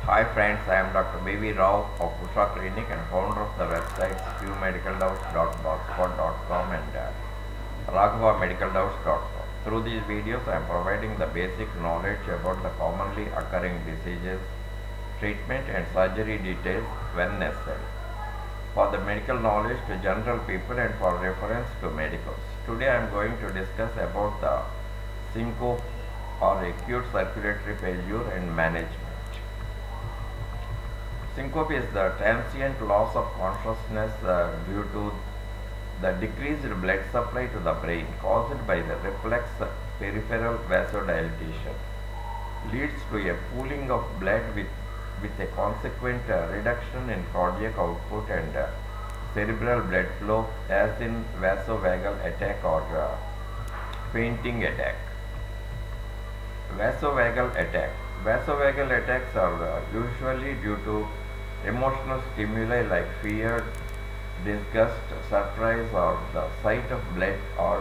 Hi friends, I am Dr. B.V. Rao of Usha Clinic and founder of the websites qmedicaldoubts.blogspot.com and raghavamedicaldoubts.com. Through these videos, I am providing the basic knowledge about the commonly occurring diseases, treatment and surgery details when necessary. For the medical knowledge to general people and for reference to medicals. Today I am going to discuss about the syncope or acute circulatory failure and management. Syncope is the transient loss of consciousness due to the decreased blood supply to the brain caused by the reflex peripheral vasodilatation. Leads to a pooling of blood with a consequent reduction in cardiac output and cerebral blood flow as in vasovagal attack or fainting attack. Vasovagal attack. Vasovagal attacks are usually due to emotional stimuli like fear, disgust, surprise, or the sight of blood, or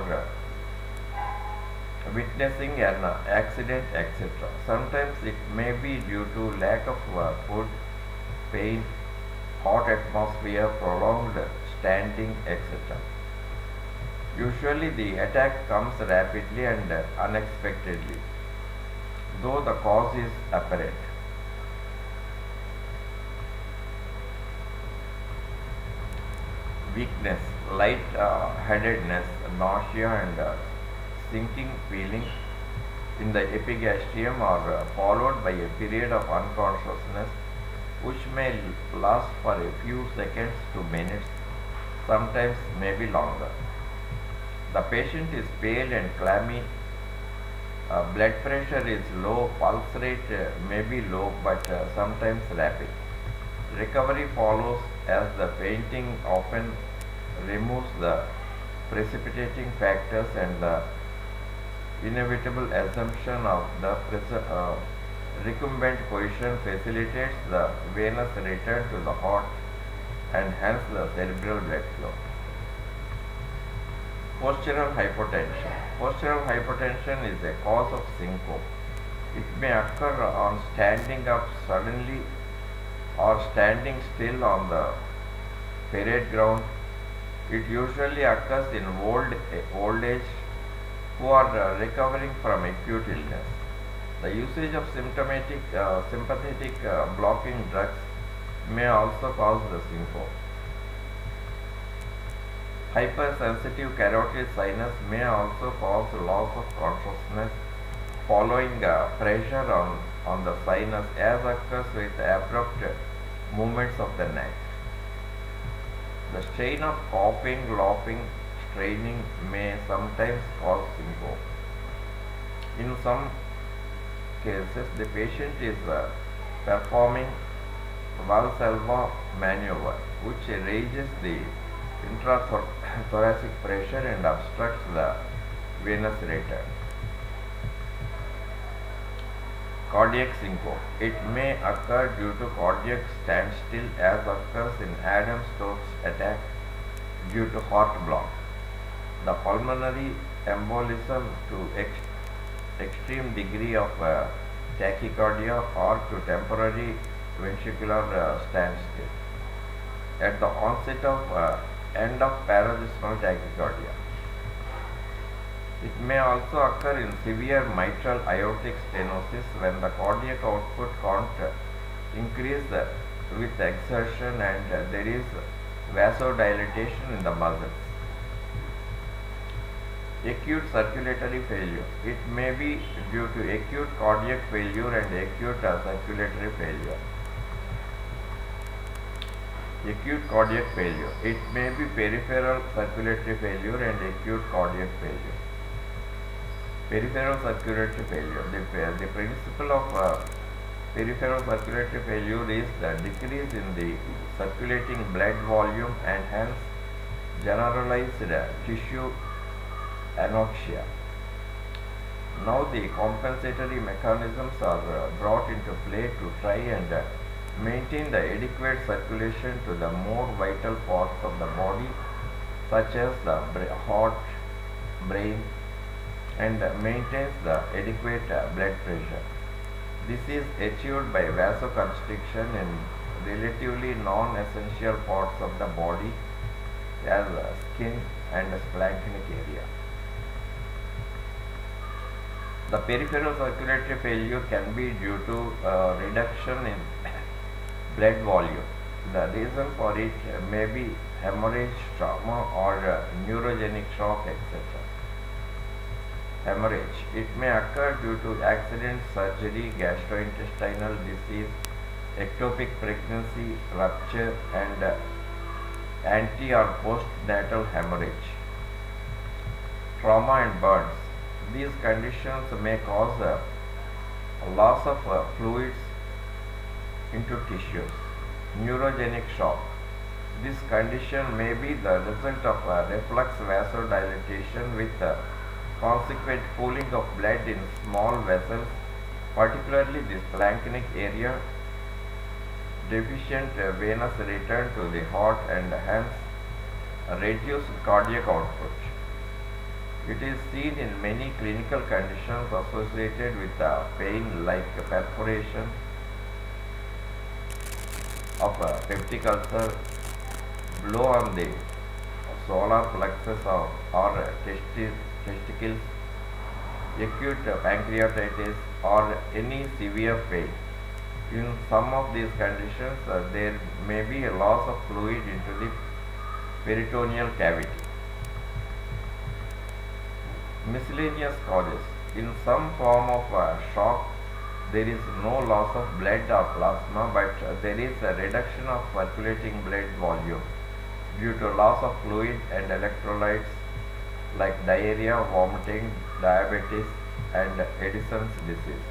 witnessing an accident, etc. Sometimes it may be due to lack of food, pain, hot atmosphere, prolonged standing, etc. Usually the attack comes rapidly and unexpectedly, though the cause is apparent. Weakness, light-headedness, nausea and sinking feeling in the epigastrium are followed by a period of unconsciousness which may last for a few seconds to minutes, sometimes maybe longer. The patient is pale and clammy, blood pressure is low, pulse rate may be low but sometimes rapid. Recovery follows as the fainting often removes the precipitating factors and the inevitable assumption of the recumbent position facilitates the venous return to the heart and hence the cerebral blood flow. Postural hypotension. Postural hypotension is a cause of syncope. It may occur on standing up suddenly or standing still on the parade ground. It usually occurs in old age who are recovering from acute illness. The usage of sympathetic blocking drugs may also cause the syncope. Hypersensitive carotid sinus may also cause loss of consciousness following pressure on the sinus as occurs with abrupt movements of the neck. The strain of coughing, laughing, straining may sometimes cause syncope. In some cases, the patient is performing Valsalva maneuver, which raises the intrathoracic pressure and obstructs the venous return. Cardiac syncope. It may occur due to cardiac standstill as occurs in Adam-Stokes attack due to heart block. The pulmonary embolism to extreme degree of tachycardia or to temporary ventricular standstill at the onset of end of paroxysmal tachycardia. It may also occur in severe mitral aortic stenosis when the cardiac output can't increase with exertion and there is vasodilatation in the muscles. Acute circulatory failure. It may be due to acute cardiac failure and acute circulatory failure. Acute cardiac failure. It may be peripheral circulatory failure and acute cardiac failure. Peripheral circulatory failure. The principle of peripheral circulatory failure is the decrease in the circulating blood volume and hence generalized tissue anoxia. Now the compensatory mechanisms are brought into play to try and maintain the adequate circulation to the more vital parts of the body such as the heart, brain, and maintains the adequate blood pressure. This is achieved by vasoconstriction in relatively non-essential parts of the body as skin and splanchnic area. The peripheral circulatory failure can be due to reduction in blood volume. The reason for it may be hemorrhage, trauma, or neurogenic shock, etc. Hemorrhage. It may occur due to accident, surgery, gastrointestinal disease, ectopic pregnancy, rupture, and anti or postnatal hemorrhage. Trauma and burns. These conditions may cause a loss of fluids into tissues. Neurogenic shock. This condition may be the result of reflux vasodilatation with consequent pooling of blood in small vessels, particularly the splanchnic area, deficient venous return to the heart, and hence reduced cardiac output. It is seen in many clinical conditions associated with pain like perforation of peptic ulcer, blow on the solar plexus or testicles, acute pancreatitis, or any severe pain. In some of these conditions, there may be a loss of fluid into the peritoneal cavity. Miscellaneous causes. In some form of shock, there is no loss of blood or plasma, but there is a reduction of circulating blood volume due to loss of fluid and electrolytes like diarrhea, vomiting, diabetes, and Addison's disease.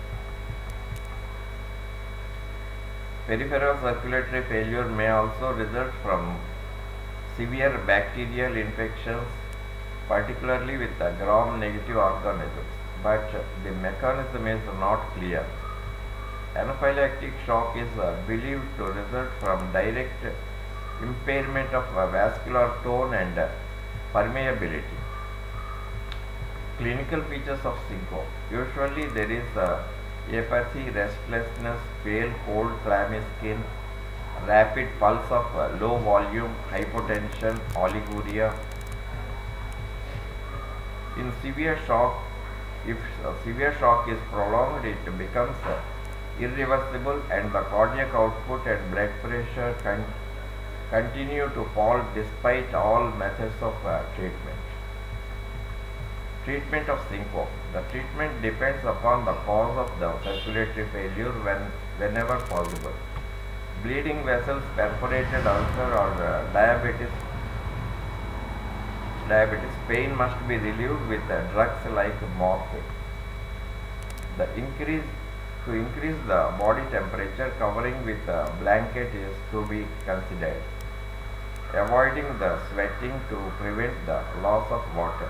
Peripheral circulatory failure may also result from severe bacterial infections, particularly with gram-negative organisms, but the mechanism is not clear. Anaphylactic shock is believed to result from direct impairment of vascular tone and permeability. Clinical features of syncope. Usually there is apathy, restlessness, pale, cold, clammy skin, rapid pulse of low volume, hypotension, oliguria. In severe shock, if severe shock is prolonged, it becomes irreversible and the cardiac output and blood pressure continue to fall despite all methods of treatment. Treatment of syncope. The treatment depends upon the cause of the circulatory failure whenever possible. Bleeding vessels, perforated ulcer, or diabetes pain must be relieved with drugs like morphine. To increase the body temperature, covering with a blanket is to be considered. Avoiding the sweating to prevent the loss of water.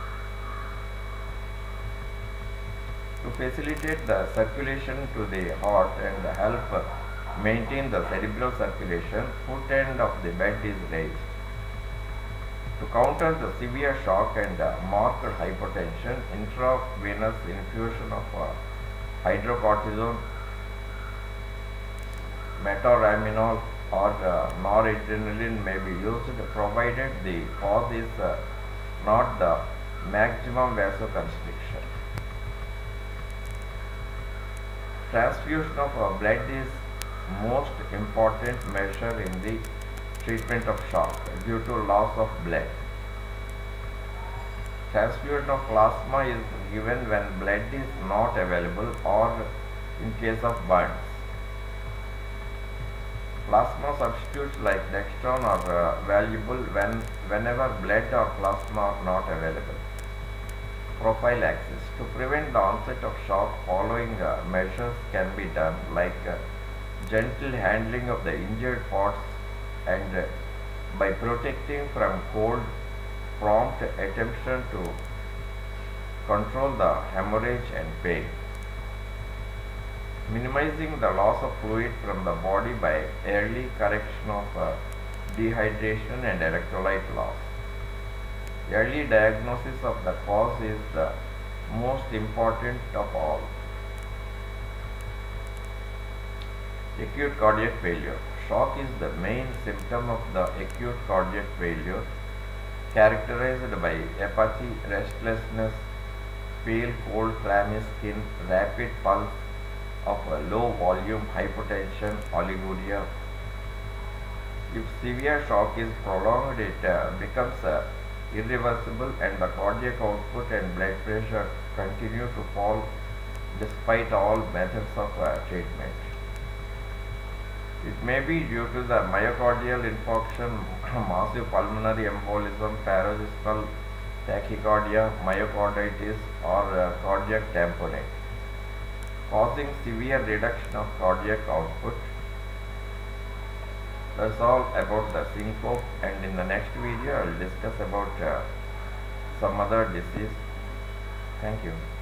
To facilitate the circulation to the heart and help maintain the cerebral circulation, foot end of the bed is raised. To counter the severe shock and marked hypotension, intravenous infusion of hydrocortisone, metaraminol, or noradrenaline may be used, provided the cause is not the maximum vasoconstriction. Transfusion of blood is most important measure in the treatment of shock due to loss of blood. Transfusion of plasma is given when blood is not available or in case of burns. Plasma substitutes like dextran are valuable whenever blood or plasma are not available. Prophylaxis. To prevent the onset of shock, following measures can be done, like gentle handling of the injured parts and by protecting from cold, prompt attention to control the hemorrhage and pain. Minimizing the loss of fluid from the body by early correction of dehydration and electrolyte loss. Early diagnosis of the cause is the most important of all. Acute cardiac failure. Shock is the main symptom of the acute cardiac failure, characterized by apathy, restlessness, pale, cold, clammy skin, rapid pulse of a low volume, hypotension, oliguria. If severe shock is prolonged, it becomes irreversible and the cardiac output and blood pressure continue to fall despite all methods of treatment. It may be due to the myocardial infarction, massive pulmonary embolism, paroxysmal tachycardia, myocarditis, or cardiac tamponade, causing severe reduction of cardiac output. That's all about the syncope, and in the next video I will discuss about some other disease. Thank you.